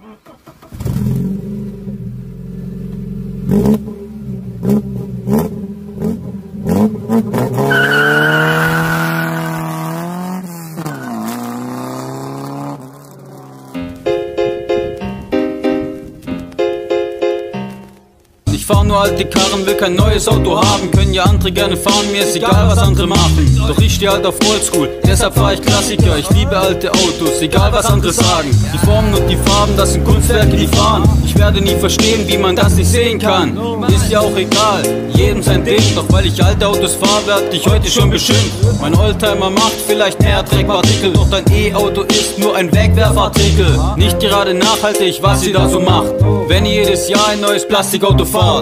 Ich fahr nur alte Karren, will kein neues Auto haben. Können ja andere gerne fahren, mir ist egal was andere machen. Doch ich steh halt auf Oldschool, deshalb fahr ich Klassiker. Ich liebe alte Autos, egal was andere sagen. Die Formen und die Farben, das sind Kunstwerke, die fahren. Ich werde nie verstehen, wie man das nicht sehen kann. Ist ja auch egal, jedem sein Ding. Doch weil ich alte Autos fahr, werd ich heute schon beschimpft. Mein Oldtimer macht vielleicht mehr Dreckpartikel, doch dein E-Auto ist nur ein Wegwerfartikel. Nicht gerade nachhaltig, was ihr da so macht, wenn ihr jedes Jahr ein neues Plastikauto fahrt.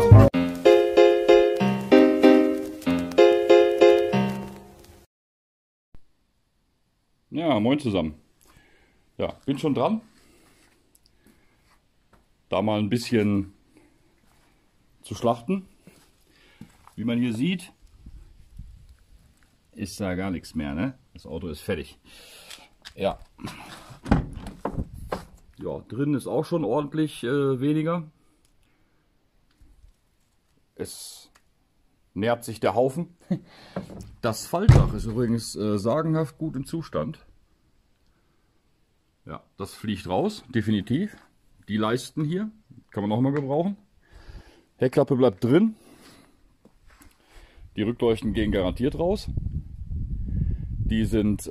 Ja, moin zusammen. Ja, bin schon dran. Da mal ein bisschen zu schlachten. Wie man hier sieht, ist da gar nichts mehr, ne? Das Auto ist fertig. Ja. Ja, drin ist auch schon ordentlich weniger. Es nähert sich der Haufen. Das Faltdach ist übrigens sagenhaft gut im Zustand. Ja, das fliegt raus, definitiv. Die Leisten hier kann man auch mal gebrauchen. Heckklappe bleibt drin. Die Rückleuchten gehen garantiert raus. Die sind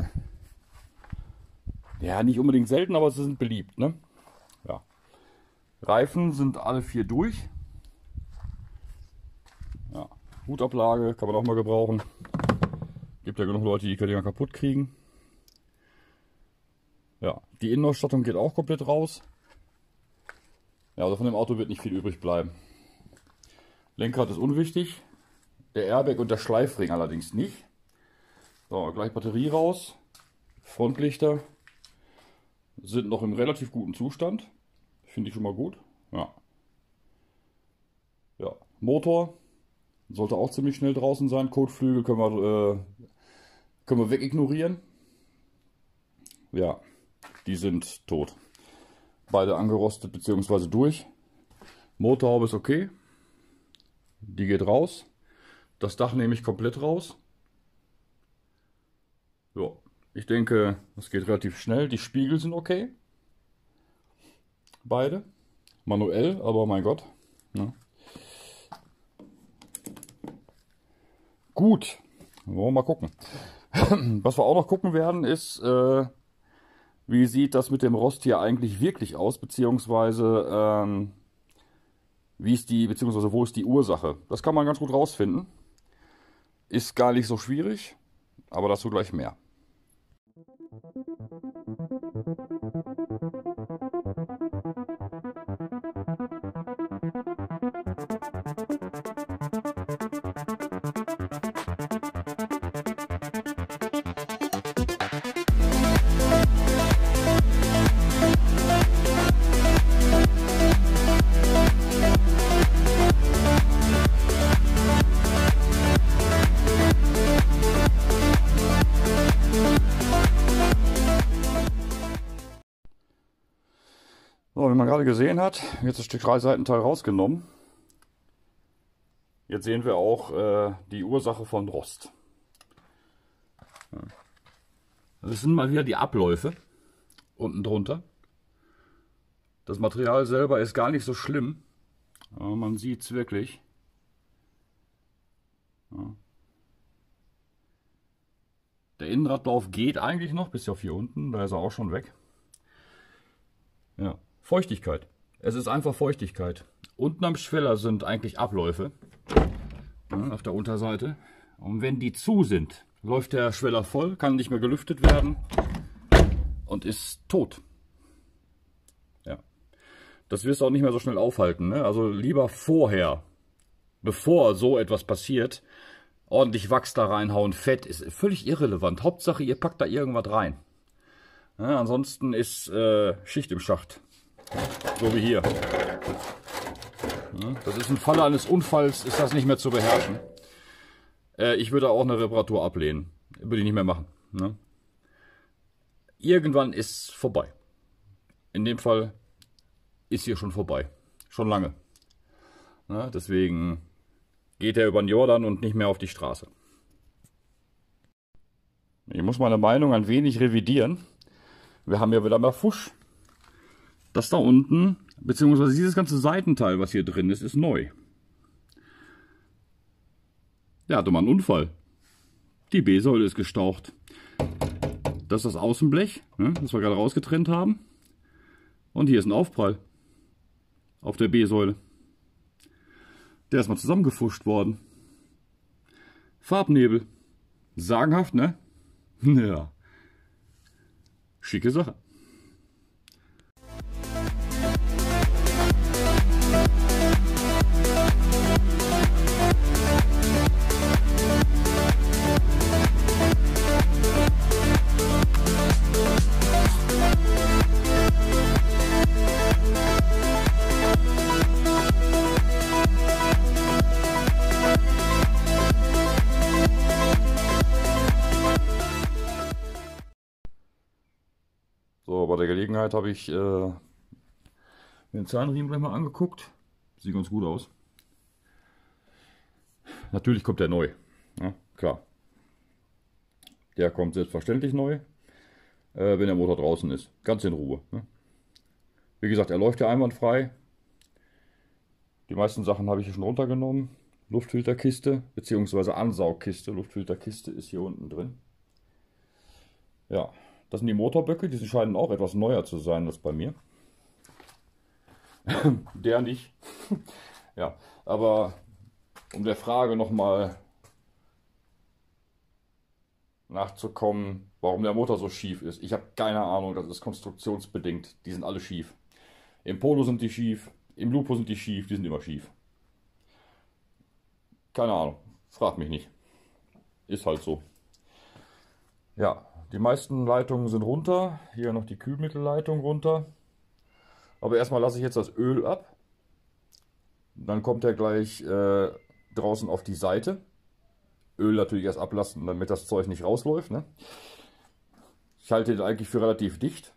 ja nicht unbedingt selten, aber sie sind beliebt, ne? Ja. Reifen sind alle 4 durch. Ja, Hutablage kann man auch mal gebrauchen. Gibt ja genug Leute, die können die mal kaputt kriegen. Ja, die Innenausstattung geht auch komplett raus. Ja, also von dem Auto wird nicht viel übrig bleiben. Lenkrad ist unwichtig. Der Airbag und der Schleifring allerdings nicht. So, gleich Batterie raus. Frontlichter sind noch im relativ guten Zustand. Finde ich schon mal gut. Ja. Ja, Motor sollte auch ziemlich schnell draußen sein. Kotflügel können wir wegignorieren. Ja, die sind tot. Beide angerostet bzw. durch. Motorhaube ist okay. Die geht raus. Das Dach nehme ich komplett raus. Ja, ich denke, das geht relativ schnell. Die Spiegel sind okay. Beide. Manuell, aber mein Gott. Ja. Gut, wollen wir mal gucken. Was wir auch noch gucken werden, ist, wie sieht das mit dem Rost hier eigentlich wirklich aus, beziehungsweise wo ist die Ursache? Das kann man ganz gut rausfinden. Ist gar nicht so schwierig, aber dazu gleich mehr. So, wie man gerade gesehen hat, jetzt das Stück Seitenteil rausgenommen. Jetzt sehen wir auch die Ursache von Rost. Das sind mal wieder die Abläufe unten drunter. Das Material selber ist gar nicht so schlimm, aber man sieht es wirklich. Ja. Der Innenradlauf geht eigentlich noch bis auf hier unten, da ist er auch schon weg. Ja. Feuchtigkeit. Es ist einfach Feuchtigkeit. Unten am Schweller sind eigentlich Abläufe, ja, auf der Unterseite. Und wenn die zu sind, läuft der Schweller voll, kann nicht mehr gelüftet werden und ist tot. Ja. Das wirst du auch nicht mehr so schnell aufhalten, ne? Also lieber vorher, bevor so etwas passiert, ordentlich Wachs da reinhauen. Fett ist völlig irrelevant. Hauptsache, ihr packt da irgendwas rein. Ja, ansonsten ist Schicht im Schacht. So wie hier. Ja, das ist im Falle eines Unfalls, ist das nicht mehr zu beherrschen. Ich würde auch eine Reparatur ablehnen. Würde ich nicht mehr machen. Ne? Irgendwann ist vorbei. In dem Fall ist hier schon vorbei. Schon lange. Na, deswegen geht er über den Jordan und nicht mehr auf die Straße. Ich muss meine Meinung ein wenig revidieren. Wir haben ja wieder mal Fusch. Das da unten, beziehungsweise dieses ganze Seitenteil, was hier drin ist, ist neu. Der hatte mal einen Unfall. Die B-Säule ist gestaucht. Das ist das Außenblech, ne, das wir gerade rausgetrennt haben. Und hier ist ein Aufprall auf der B-Säule. Der ist mal zusammengefuscht worden. Farbnebel. Sagenhaft, ne? Ja. Schicke Sache. So, bei der Gelegenheit habe ich mir den Zahnriemen gleich mal angeguckt. Sieht ganz gut aus. Natürlich kommt der neu. Ja, klar. Der kommt selbstverständlich neu, wenn der Motor draußen ist. Ganz in Ruhe. Ne? Wie gesagt, er läuft ja einwandfrei. Die meisten Sachen habe ich hier schon runtergenommen. Luftfilterkiste bzw. Ansaugkiste. Luftfilterkiste ist hier unten drin. Ja. Das sind die Motorböcke, die scheinen auch etwas neuer zu sein als bei mir. Der nicht. Ja, aber um der Frage nochmal nachzukommen, warum der Motor so schief ist. Ich habe keine Ahnung, das ist konstruktionsbedingt. Die sind alle schief. Im Polo sind die schief, im Lupo sind die schief, die sind immer schief. Keine Ahnung, frag mich nicht. Ist halt so. Ja. Die meisten Leitungen sind runter. Hier noch die Kühlmittelleitung runter. Aber erstmal lasse ich jetzt das Öl ab. Dann kommt er gleich draußen auf die Seite. Öl natürlich erst ablassen, damit das Zeug nicht rausläuft. Ne? Ich halte den eigentlich für relativ dicht.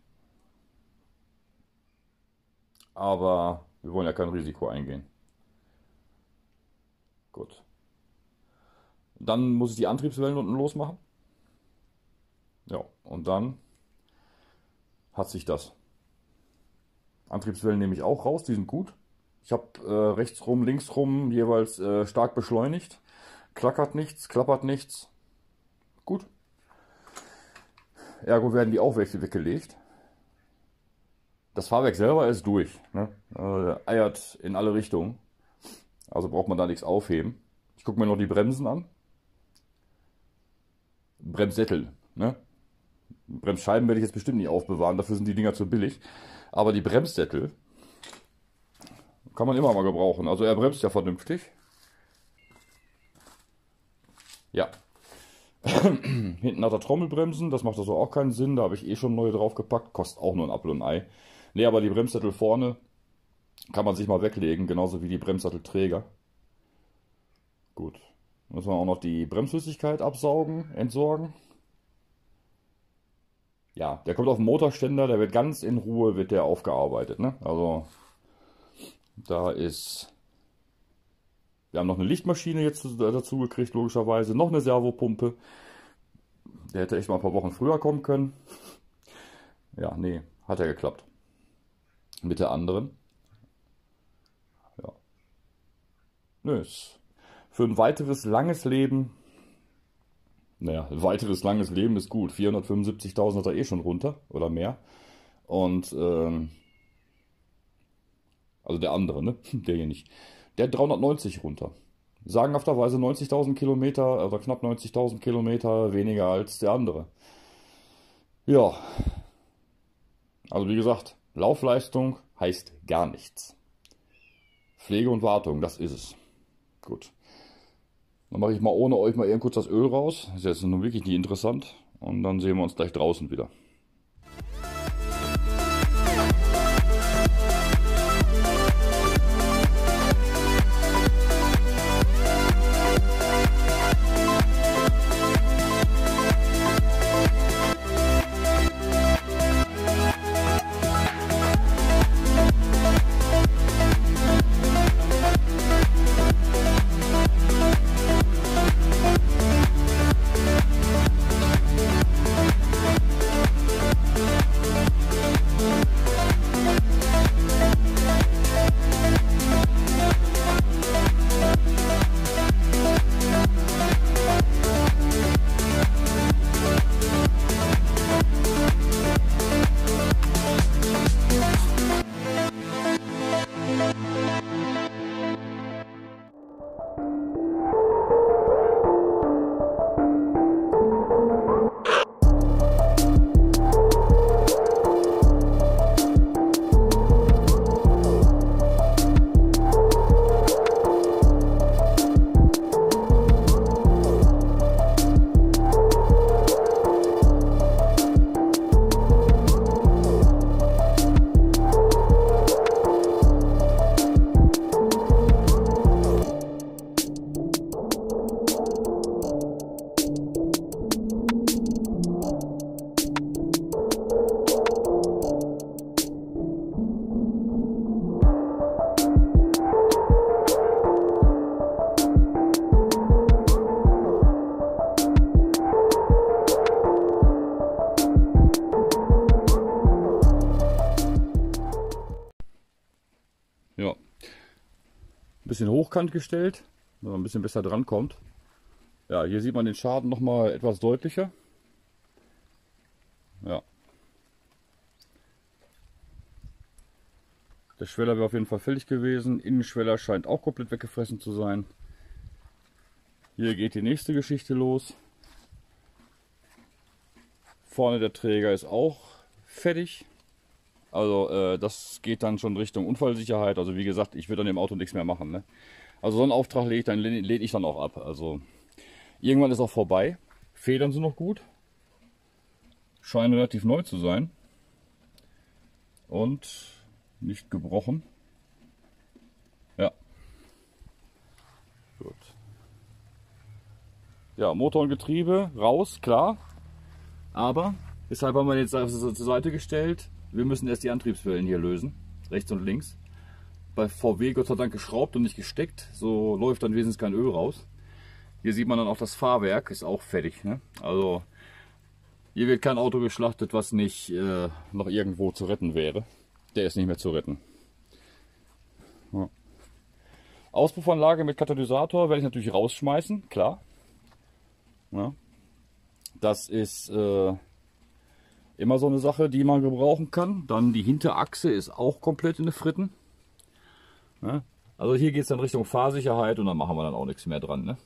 Aber wir wollen ja kein Risiko eingehen. Gut. Dann muss ich die Antriebswellen unten losmachen. Ja, und dann hat sich das. Antriebswellen nehme ich auch raus, die sind gut. Ich habe rechts rum, links rum jeweils stark beschleunigt. Klackert nichts, klappert nichts. Gut. Ergo werden die auch weggelegt. Das Fahrwerk selber ist durch. Ne? Eiert in alle Richtungen. Also braucht man da nichts aufheben. Ich gucke mir noch die Bremsen an. Bremssättel. Ne? Bremsscheiben werde ich jetzt bestimmt nicht aufbewahren, dafür sind die Dinger zu billig. Aber die Bremssättel kann man immer mal gebrauchen. Also er bremst ja vernünftig. Ja. Hinten hat er Trommelbremsen, das macht also auch keinen Sinn. Da habe ich eh schon neue draufgepackt. Kostet auch nur ein Apfel und ein Ei. Ne, aber die Bremssättel vorne kann man sich mal weglegen, genauso wie die Bremssattelträger. Gut. Müssen wir auch noch die Bremsflüssigkeit absaugen, entsorgen. Ja, der kommt auf den Motorständer, der wird ganz in Ruhe wird der aufgearbeitet. Ne? Also da ist... Wir haben noch eine Lichtmaschine jetzt dazu gekriegt, logischerweise. Noch eine Servopumpe. Der hätte echt mal ein paar Wochen früher kommen können. Ja, nee, hat ja geklappt. Mit der anderen. Ja. Nö, ist für ein weiteres langes Leben... Naja, ein weiteres langes Leben ist gut. 475.000 hat er eh schon runter oder mehr. Und also der andere, ne? Der hier nicht. Der hat 390 runter. Sagenhafterweise 90.000 Kilometer oder knapp 90.000 Kilometer weniger als der andere. Ja. Also wie gesagt, Laufleistung heißt gar nichts. Pflege und Wartung, das ist es. Gut. Dann mache ich mal ohne euch mal eben kurz das Öl raus. Das ist jetzt nun wirklich nicht interessant. Und dann sehen wir uns gleich draußen wieder. Ja. Ein bisschen hochkant gestellt, wenn man ein bisschen besser dran kommt. Ja, hier sieht man den Schaden noch mal etwas deutlicher. Ja. Der Schweller wäre auf jeden Fall fällig gewesen. Innenschweller scheint auch komplett weggefressen zu sein. Hier geht die nächste Geschichte los. Vorne der Träger ist auch fertig. Also das geht dann schon Richtung Unfallsicherheit. Also wie gesagt, ich würde an dem Auto nichts mehr machen. Ne? Also so einen Auftrag lehne ich dann auch ab. Also irgendwann ist auch vorbei. Federn sind noch gut. Scheinen relativ neu zu sein. Und nicht gebrochen. Ja. Gut. Ja, Motor und Getriebe raus, klar. Aber, deshalb haben wir jetzt zur Seite gestellt. Wir müssen erst die Antriebswellen hier lösen. Rechts und links. Bei VW Gott sei Dank geschraubt und nicht gesteckt. So läuft dann wenigstens kein Öl raus. Hier sieht man dann auch das Fahrwerk. Ist auch fertig. Ne? Also, hier wird kein Auto geschlachtet, was nicht noch irgendwo zu retten wäre. Der ist nicht mehr zu retten. Ja. Auspuffanlage mit Katalysator werde ich natürlich rausschmeißen, klar. Ja. Das ist immer so eine Sache, die man gebrauchen kann. Dann die Hinterachse ist auch komplett in den Fritten. Ja. Also hier geht es dann Richtung Fahrsicherheit und dann machen wir dann auch nichts mehr dran. Ne?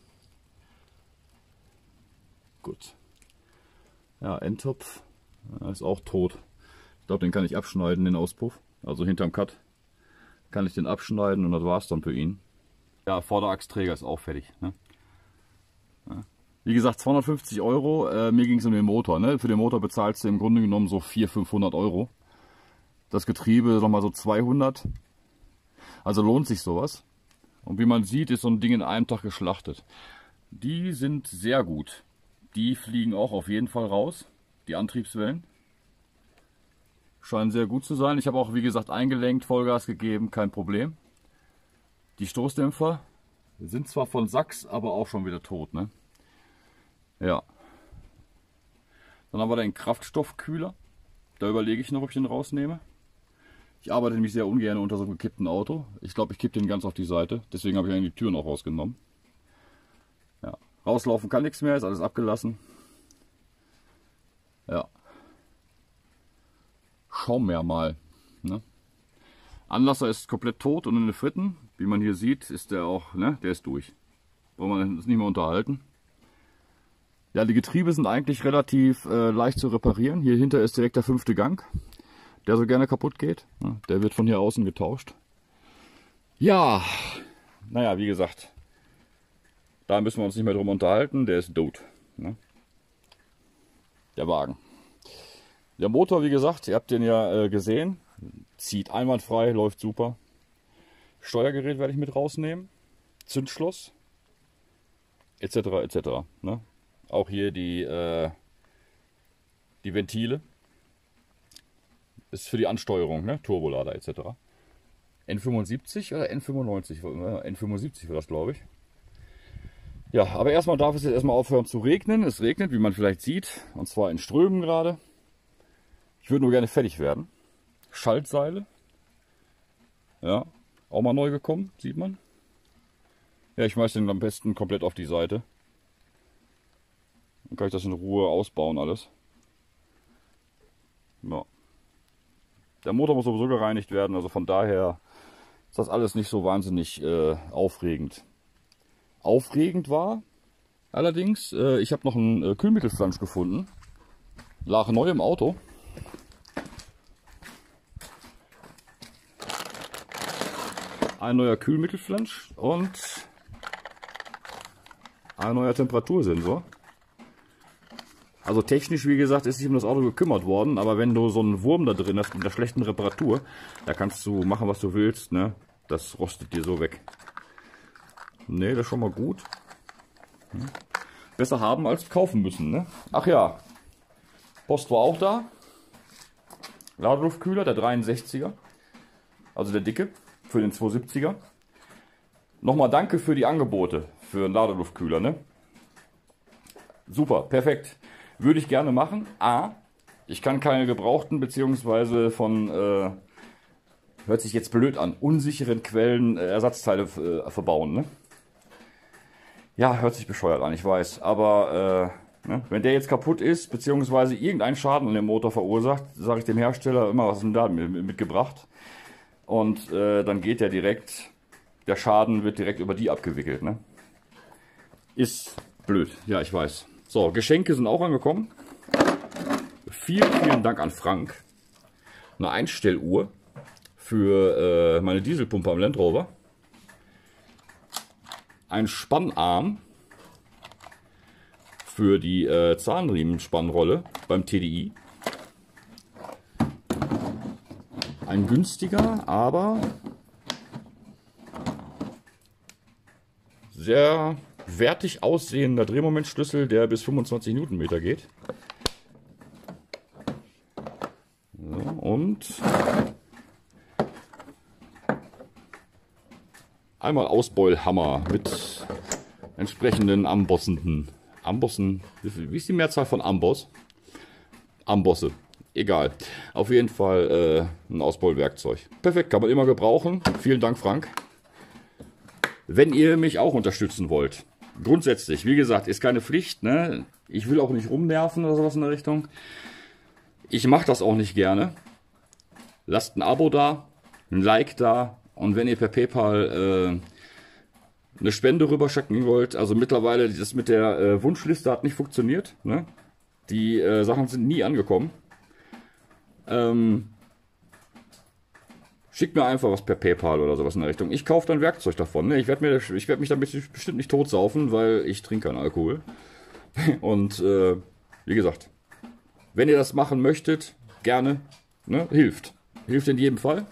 Gut. Ja, Endtopf ist auch tot. Ich glaube, den kann ich abschneiden, den Auspuff. Also hinterm Cut kann ich den abschneiden und das war's dann für ihn. Ja, Vorderachsträger ist auch fertig. Ne? Ja. Wie gesagt, 250 €. Mir ging es um den Motor. Ne? Für den Motor bezahlst du im Grunde genommen so 400-500 €. Das Getriebe nochmal so 200. Also lohnt sich sowas. Und wie man sieht, ist so ein Ding in einem Tag geschlachtet. Die sind sehr gut. Die fliegen auch auf jeden Fall raus. Die Antriebswellen. Scheinen sehr gut zu sein. Ich habe auch, wie gesagt, eingelenkt, Vollgas gegeben, kein Problem. Die Stoßdämpfer sind zwar von Sachs, aber auch schon wieder tot. Ne? Ja. Dann haben wir den Kraftstoffkühler. Da überlege ich noch, ob ich den rausnehme. Ich arbeite nämlich sehr ungern unter so einem gekippten Auto. Ich glaube, ich kippe den ganz auf die Seite. Deswegen habe ich die Türen auch rausgenommen. Ja. Rauslaufen kann nichts mehr, ist alles abgelassen. Ja. Schauen wir mal. Ne? Anlasser ist komplett tot und in den Fritten. Wie man hier sieht, ist der auch, ne, der ist durch. Wollen wir uns nicht mehr unterhalten. Ja, die Getriebe sind eigentlich relativ leicht zu reparieren. Hier hinter ist direkt der 5. Gang, der so gerne kaputt geht. Ne? Der wird von hier außen getauscht. Ja, naja, wie gesagt, da müssen wir uns nicht mehr drum unterhalten. Der ist tot. Ne? Der Wagen. Der Motor, wie gesagt, ihr habt den ja gesehen, zieht einwandfrei, läuft super. Steuergerät werde ich mit rausnehmen, Zündschloss, etc. etc. Ne? Auch hier die Ventile, ist für die Ansteuerung, ne? Turbolader etc. N75 oder N95? N75 war das, glaube ich. Ja, aber erstmal darf es jetzt erstmal aufhören zu regnen. Es regnet, wie man vielleicht sieht, und zwar in Strömen gerade. Ich würde nur gerne fertig werden. Schaltseile. Ja, auch mal neu gekommen, sieht man. Ja, ich schmeiße den am besten komplett auf die Seite. Dann kann ich das in Ruhe ausbauen alles. Ja. Der Motor muss sowieso gereinigt werden, also von daher ist das alles nicht so wahnsinnig aufregend. Aufregend war allerdings, ich habe noch einen Kühlmittelflansch gefunden. Lag neu im Auto. Ein neuer Kühlmittelflansch und ein neuer Temperatursensor. Also technisch, wie gesagt, ist sich um das Auto gekümmert worden, aber wenn du so einen Wurm da drin hast mit einer schlechten Reparatur, da kannst du machen, was du willst, ne? Das rostet dir so weg. Ne, das ist schon mal gut. Besser haben als kaufen müssen, ne? Ach ja, Post war auch da. Ladeluftkühler, der 63er, also der dicke, für den 270er. Nochmal danke für die Angebote für einen Ladeluftkühler, ne? Super, perfekt. Würde ich gerne machen. A, ich kann keine gebrauchten bzw. von hört sich jetzt blöd an, unsicheren Quellen Ersatzteile verbauen, ne? Ja, hört sich bescheuert an, ich weiß, aber ne, wenn der jetzt kaputt ist, beziehungsweise irgendeinen Schaden an dem Motor verursacht, sage ich dem Hersteller immer, was ist denn da mitgebracht? Und dann geht der direkt, der Schaden wird direkt über die abgewickelt, ne? Ist blöd, ja, ich weiß. So, Geschenke sind auch angekommen. Vielen, vielen Dank an Frank. Eine Einstelluhr für meine Dieselpumpe am Land Rover. Ein Spannarm für die Zahnriemenspannrolle beim TDI. Ein günstiger, aber sehr wertig aussehender Drehmomentschlüssel, der bis 25 Newtonmeter geht. So, und einmal Ausbeulhammer mit entsprechenden Ambossen. Wie ist die Mehrzahl von Amboss? Ambosse. Egal. Auf jeden Fall ein Ausbeulwerkzeug. Perfekt, kann man immer gebrauchen. Vielen Dank, Frank. Wenn ihr mich auch unterstützen wollt, grundsätzlich, wie gesagt, ist keine Pflicht, ne? Ich will auch nicht rumnerven oder sowas in der Richtung. Ich mache das auch nicht gerne. Lasst ein Abo da, ein Like da und wenn ihr per PayPal eine Spende rüberschicken wollt, also mittlerweile, das mit der Wunschliste hat nicht funktioniert, ne? Die Sachen sind nie angekommen. Schickt mir einfach was per PayPal oder sowas in der Richtung. Ich kaufe dann Werkzeug davon. Ne? Ich werd mich damit bestimmt nicht totsaufen, weil ich trinke keinen Alkohol. Und wie gesagt, wenn ihr das machen möchtet, gerne, ne? Hilft. Hilft in jedem Fall.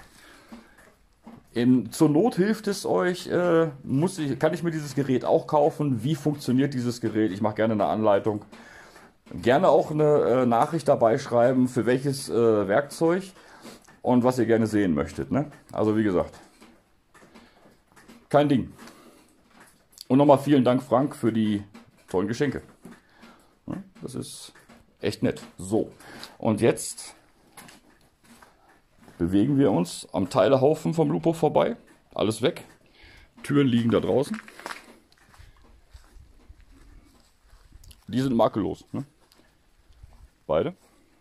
Zur Not hilft es euch, kann ich mir dieses Gerät auch kaufen? Wie funktioniert dieses Gerät? Ich mache gerne eine Anleitung. Gerne auch eine Nachricht dabei schreiben, für welches Werkzeug und was ihr gerne sehen möchtet. Ne? Also wie gesagt, kein Ding. Und nochmal vielen Dank, Frank, für die tollen Geschenke. Das ist echt nett. So, und jetzt bewegen wir uns am Teilehaufen vom Lupo vorbei. Alles weg. Türen liegen da draußen. Die sind makellos. Ne? Beide.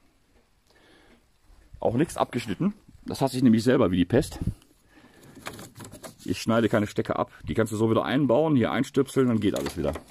Auch nichts abgeschnitten. Das hasse ich nämlich selber wie die Pest. Ich schneide keine Stecker ab. Die kannst du so wieder einbauen, hier einstöpseln, dann geht alles wieder.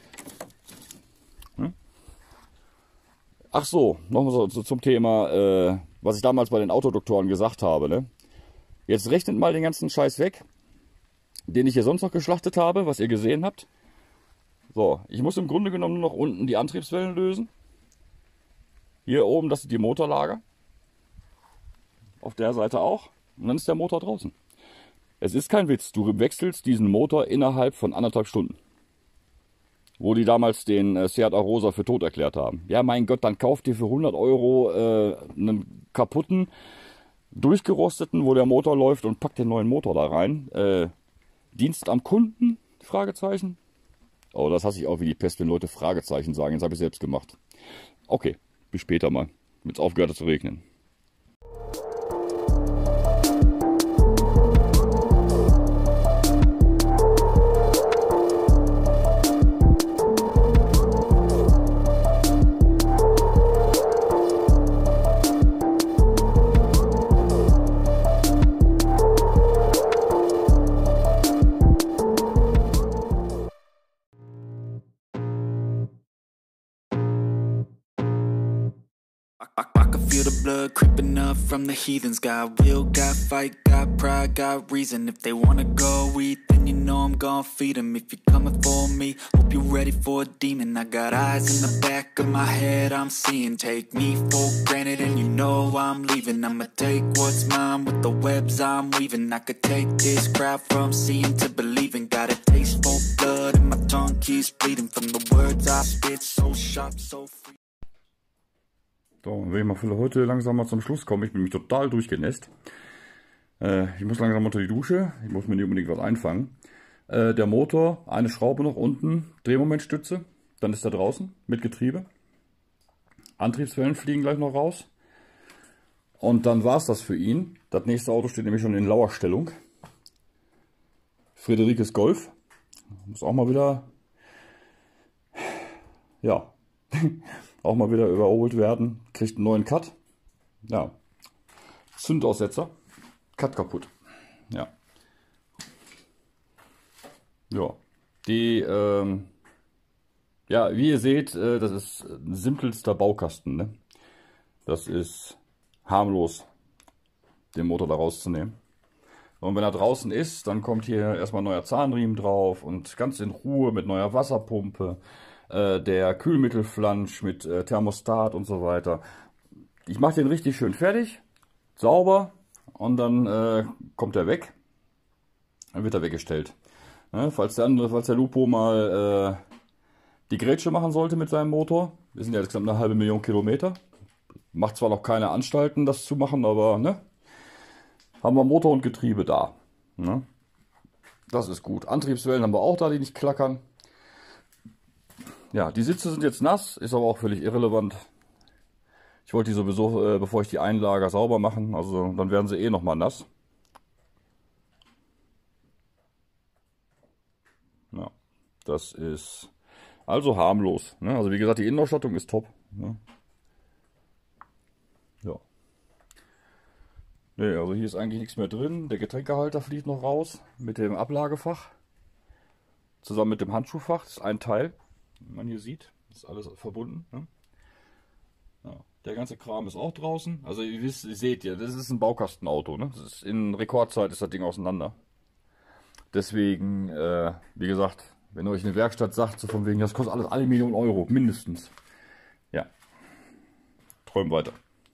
Hm? Ach so, nochmal so zum Thema, was ich damals bei den Autodoktoren gesagt habe. Ne? Jetzt rechnet mal den ganzen Scheiß weg, den ich hier sonst noch geschlachtet habe, was ihr gesehen habt. So, ich muss im Grunde genommen nur noch unten die Antriebswellen lösen. Hier oben, das sind die Motorlager. Auf der Seite auch. Und dann ist der Motor draußen. Es ist kein Witz, du wechselst diesen Motor innerhalb von 1,5 Stunden. Wo die damals den Seat Arosa für tot erklärt haben. Ja, mein Gott, dann kauft ihr für 100 Euro einen kaputten, durchgerosteten, wo der Motor läuft und packt den neuen Motor da rein. Dienst am Kunden? Fragezeichen. Oh, das hasse ich auch wie die Pest, wenn Leute Fragezeichen sagen. Jetzt habe ich selbst gemacht. Okay, bis später mal, wenn es aufgehört hat zu regnen. Creeping up from the heathens. Got will, got fight, got pride, got reason. If they wanna go eat, then you know I'm gonna feed them. If you're coming for me, hope you're ready for a demon. I got eyes in the back of my head, I'm seeing. Take me for granted and you know I'm leaving. I'ma take what's mine with the webs I'm weaving. I could take this crowd from seeing to believing. Got a taste for blood and my tongue keeps bleeding. From the words I spit, so sharp, so free. So, will ich mal für heute langsam mal zum Schluss kommen. Ich bin mich total durchgenässt. Ich muss langsam unter die Dusche. Ich muss mir nicht unbedingt was einfangen. Der Motor, eine Schraube noch unten, Drehmomentstütze. Dann ist er draußen mit Getriebe. Antriebswellen fliegen gleich noch raus. Und dann war es das für ihn. Das nächste Auto steht nämlich schon in Lauerstellung. Friederikes Golf. Muss auch mal wieder, ja, auch mal wieder überholt werden. Kriegt einen neuen Cut. Ja. Zündaussetzer. Cut kaputt. Ja. Ja. Die, ja, wie ihr seht, das ist ein simpelster Baukasten, ne? Das ist harmlos, den Motor da rauszunehmen. Und wenn er draußen ist, dann kommt hier erstmal ein neuer Zahnriemen drauf und ganz in Ruhe mit neuer Wasserpumpe, der Kühlmittelflansch mit Thermostat und so weiter. Ich mache den richtig schön fertig, sauber, und dann kommt er weg. Dann wird er weggestellt. Ne, falls der Lupo mal die Grätsche machen sollte mit seinem Motor. Wir sind ja insgesamt eine halbe Million Kilometer. Macht zwar noch keine Anstalten, das zu machen, aber ne, haben wir Motor und Getriebe da. Ne? Das ist gut. Antriebswellen haben wir auch da, die nicht klackern. Ja, die Sitze sind jetzt nass, ist aber auch völlig irrelevant. Ich wollte die sowieso, bevor ich die einlager, sauber machen. Also dann werden sie eh nochmal nass. Ja, das ist also harmlos. Ne? Also wie gesagt, die Innenausstattung ist top. Ne? Ja. Ne, also hier ist eigentlich nichts mehr drin. Der Getränkehalter fliegt noch raus mit dem Ablagefach. Zusammen mit dem Handschuhfach. Das ist ein Teil, wie man hier sieht. Das ist alles verbunden. Ne? Ja. Der ganze Kram ist auch draußen. Also ihr seht ja, das ist ein Baukastenauto. Ne? Das ist in Rekordzeit ist das Ding auseinander. Deswegen, wie gesagt, wenn euch eine Werkstatt sagt, so von wegen, das kostet alles eine Million Euro, mindestens. Ja, träumen weiter.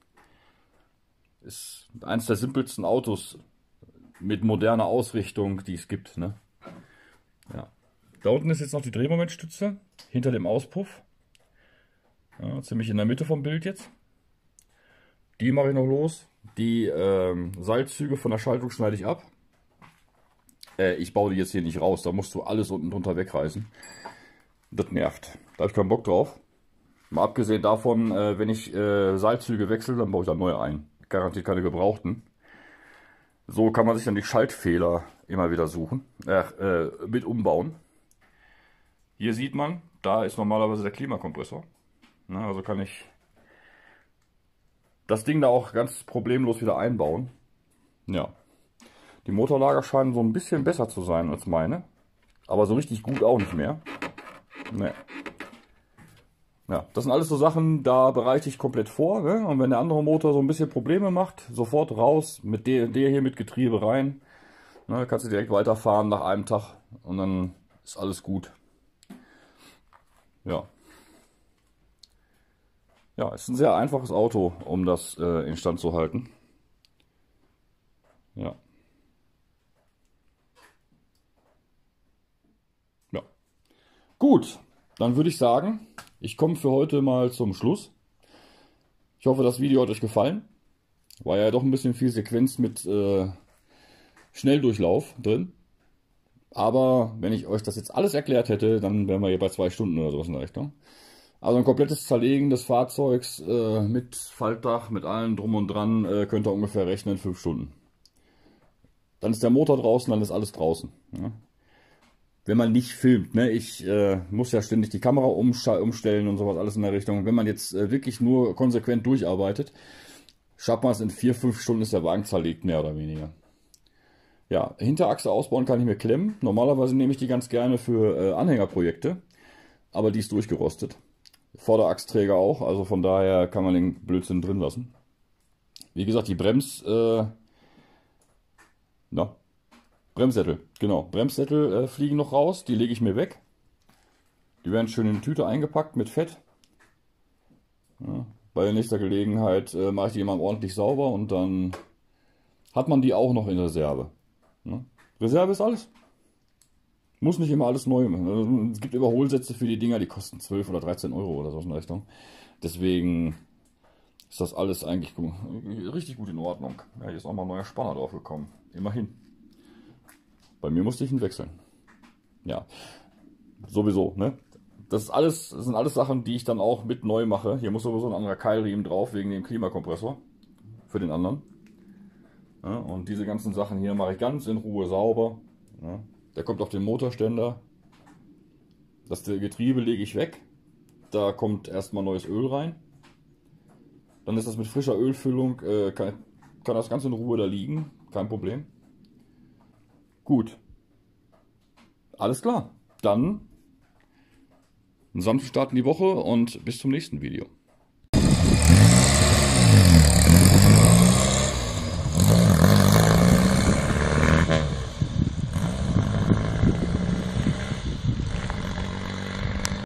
Ist eines der simpelsten Autos mit moderner Ausrichtung, die es gibt. Ne? Ja. Da unten ist jetzt noch die Drehmomentstütze, hinter dem Auspuff. Ja, ziemlich in der Mitte vom Bild jetzt. Die mache ich noch los. Die Seilzüge von der Schaltung schneide ich ab. Ich baue die jetzt hier nicht raus, da musst du alles unten drunter wegreißen. Das nervt. Da habe ich keinen Bock drauf. Mal abgesehen davon, wenn ich Seilzüge wechsle, dann baue ich da neue ein. Garantiert keine gebrauchten. So kann man sich dann die Schaltfehler immer wieder suchen, mit umbauen. Hier sieht man, da ist normalerweise der Klimakompressor. Na, also kann ich das Ding da auch ganz problemlos wieder einbauen. Ja. Die Motorlager scheinen so ein bisschen besser zu sein als meine. Aber so richtig gut auch nicht mehr. Nee. Ja, das sind alles so Sachen, da bereite ich komplett vor. Ne? Und wenn der andere Motor so ein bisschen Probleme macht, sofort raus mit der hier mit Getriebe rein. Ne, kannst du direkt weiterfahren nach einem Tag und dann ist alles gut. Ja. Ja, es ist ein sehr einfaches Auto, um das instand zu halten. Ja. Ja. Gut, dann würde ich sagen, ich komme für heute mal zum Schluss. Ich hoffe, das Video hat euch gefallen. War ja doch ein bisschen viel Sequenz mit Schnelldurchlauf drin. Aber wenn ich euch das jetzt alles erklärt hätte, dann wären wir hier bei 2 Stunden oder sowas in der Richtung. Also ein komplettes Zerlegen des Fahrzeugs mit Faltdach, mit allem drum und dran, könnt ihr ungefähr rechnen 5 Stunden. Dann ist der Motor draußen, dann ist alles draußen. Ja. Wenn man nicht filmt, ne? Ich muss ja ständig die Kamera umstellen und sowas alles in der Richtung. Wenn man jetzt wirklich nur konsequent durcharbeitet, schafft man es in 4-5 Stunden, ist der Wagen zerlegt, mehr oder weniger. Ja, Hinterachse ausbauen kann ich mir klemmen. Normalerweise nehme ich die ganz gerne für Anhängerprojekte, aber die ist durchgerostet. Vorderachsträger auch, also von daher kann man den Blödsinn drin lassen. Wie gesagt, die Bremssättel, genau. Bremssättel fliegen noch raus, die lege ich mir weg. Die werden schön in eine Tüte eingepackt mit Fett. Ja, bei der nächsten Gelegenheit mache ich die immer ordentlich sauber und dann hat man die auch noch in Reserve. Ja. Reserve ist alles. Muss nicht immer alles neu machen. Es gibt Überholsätze für die Dinger, die kosten 12 oder 13 Euro oder so in der Richtung. Deswegen ist das alles eigentlich gut, richtig gut in Ordnung. Ja, hier ist auch mal ein neuer Spanner drauf gekommen. Immerhin. Bei mir musste ich ihn wechseln. Ja, sowieso, ne? Das sind alles Sachen, die ich dann auch mit neu mache. Hier muss sowieso ein anderer Keilriemen drauf, wegen dem Klimakompressor. Für den anderen. Ja, und diese ganzen Sachen hier mache ich ganz in Ruhe sauber. Ja, der kommt auf den Motorständer. Das Getriebe lege ich weg. Da kommt erstmal neues Öl rein. Dann ist das mit frischer Ölfüllung, kann das ganz in Ruhe da liegen. Kein Problem. Gut. Alles klar. Dann einen sanften Start in die Woche und bis zum nächsten Video.